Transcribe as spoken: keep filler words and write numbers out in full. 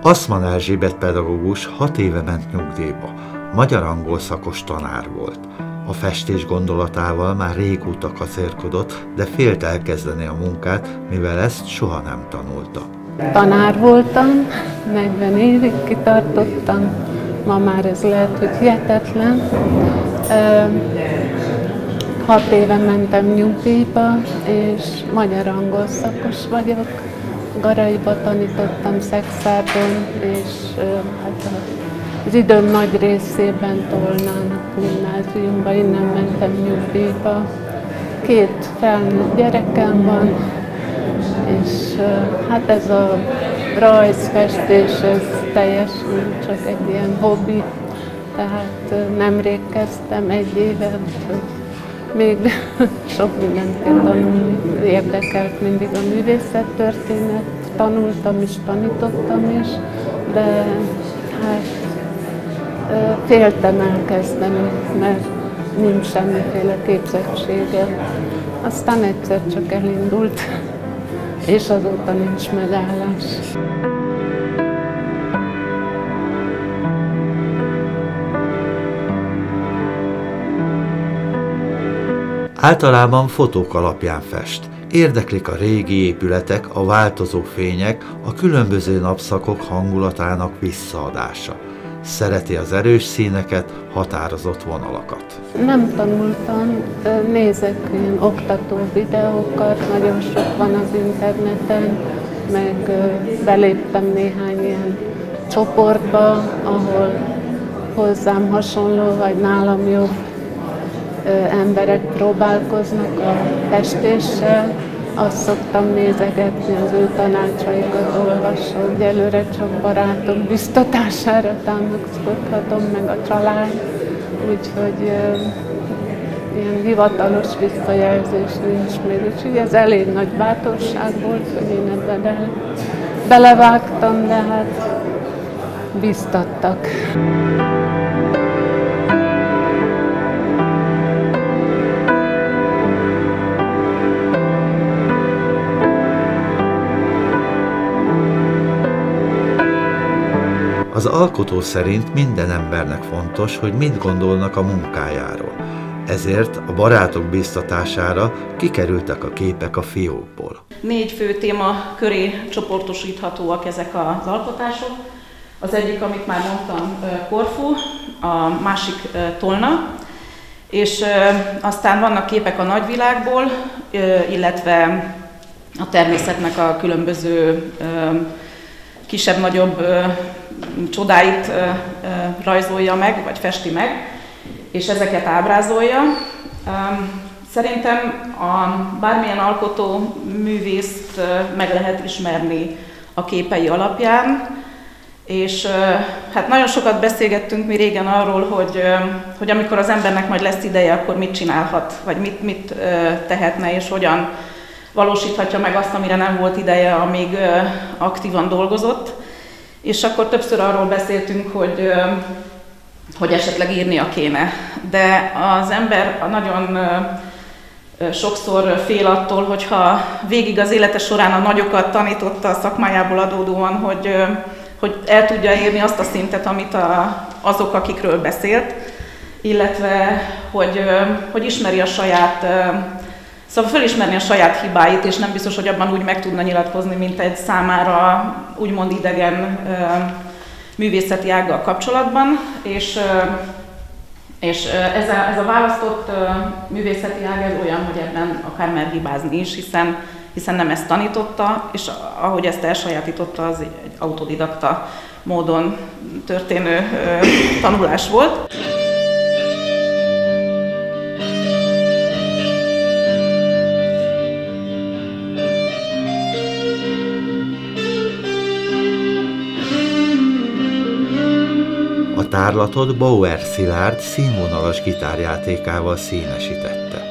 Assmann Erzsébet pedagógus hat éve ment nyugdíjba, magyar-angol szakos tanár volt. A festés gondolatával már régóta kacérkodott, de félt elkezdeni a munkát, mivel ezt soha nem tanulta. Tanár voltam, negyven évig kitartottam, ma már ez lehet, hogy hihetetlen. Hat éve mentem nyugdíjba, és magyar-angol szakos vagyok. Garaiba tanítottam Szexárdon, és hát az időm nagy részében Tolnán gimnáziumban, innen mentem nyugdíjba. Két felnőtt gyerekem van, és hát ez a rajzfestés, ez teljesen csak egy ilyen hobbi, tehát nemrég kezdtem, egy éve, úgyhogy még sok mindent kell tanulni. Érdekelt mindig a művészettörténet, tanultam is, tanítottam is, de hát féltem elkezdeni, mert nincs semmiféle képzettsége. Aztán egyszer csak elindult, és azóta nincs megállás. Általában fotók alapján fest. Érdeklik a régi épületek, a változó fények, a különböző napszakok hangulatának visszaadása. Szereti az erős színeket, határozott vonalakat. Nem tanultam, nézek ilyen oktató videókat, nagyon sok van az interneten, meg beléptem néhány ilyen csoportba, ahol hozzám hasonló, vagy nálam jobb emberek próbálkoznak a festéssel. Azt szoktam nézegetni, az ő tanácsaikat olvasom, hogy előre csak barátok biztatására támaszkodhatom, meg a család. Úgyhogy e, ilyen hivatalos visszajelzés nincs még. Úgyhogy ez elég nagy bátorság volt, hogy én ebben bele, belevágtam, de hát biztattak. Az alkotó szerint minden embernek fontos, hogy mit gondolnak a munkájáról. Ezért a barátok biztatására kikerültek a képek a fiókból. Négy fő téma köré csoportosíthatóak ezek az alkotások. Az egyik, amit már mondtam, Korfu, a másik Tolna, és aztán vannak képek a nagyvilágból, illetve a természetnek a különböző kisebb-nagyobb csodáit ö, ö, rajzolja meg, vagy festi meg, és ezeket ábrázolja. Szerintem a bármilyen alkotó művészt meg lehet ismerni a képei alapján, és hát nagyon sokat beszélgettünk mi régen arról, hogy, hogy amikor az embernek majd lesz ideje, akkor mit csinálhat, vagy mit, mit tehetne, és hogyan valósíthatja meg azt, amire nem volt ideje, amíg aktívan dolgozott. És akkor többször arról beszéltünk, hogy, hogy esetleg írnia kéne. De az ember nagyon sokszor fél attól, hogyha végig az élete során a nagyokat tanította a szakmájából adódóan, hogy, hogy el tudja érni azt a szintet, amit a, azok, akikről beszélt, illetve hogy, hogy ismeri a saját, szóval felismerni a saját hibáit, és nem biztos, hogy abban úgy meg tudna nyilatkozni, mint egy számára úgymond idegen művészeti ággal kapcsolatban. És, és ez, a, ez a választott művészeti ág ez olyan, hogy ebben akár mer hibázni is, hiszen, hiszen nem ezt tanította, és ahogy ezt elsajátította, az egy autodidakta módon történő tanulás volt. A tárlatot Bauer Szilárd színvonalas gitárjátékával színesítette.